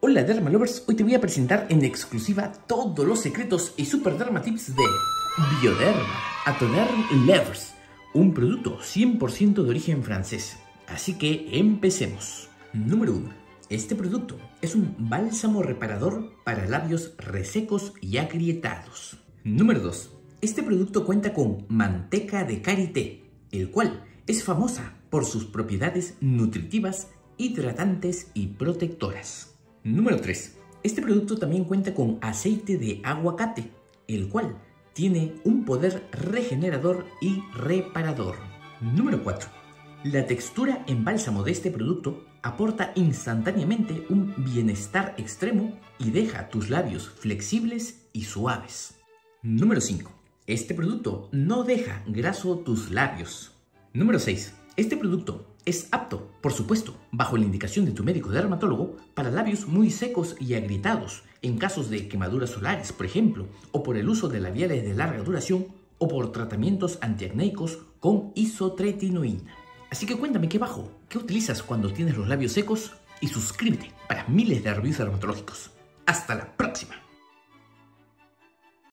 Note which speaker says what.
Speaker 1: Hola Dermalovers, hoy te voy a presentar en exclusiva todos los secretos y super dermatips de Bioderma Atoderm Levers, un producto 100% de origen francés. Así que empecemos. Número 1. Este producto es un bálsamo reparador para labios resecos y agrietados. Número 2. Este producto cuenta con manteca de karité, el cual es famosa por sus propiedades nutritivas, hidratantes y protectoras. Número 3. Este producto también cuenta con aceite de aguacate, el cual tiene un poder regenerador y reparador. Número 4. La textura en bálsamo de este producto aporta instantáneamente un bienestar extremo y deja tus labios flexibles y suaves. Número 5. Este producto no deja graso tus labios. Número 6. Este producto es apto, por supuesto, bajo la indicación de tu médico dermatólogo, para labios muy secos y agrietados, en casos de quemaduras solares, por ejemplo, o por el uso de labiales de larga duración, o por tratamientos antiacnéicos con isotretinoína. Así que cuéntame aquí abajo, ¿qué utilizas cuando tienes los labios secos? Y suscríbete para miles de reviews dermatológicos. ¡Hasta la próxima!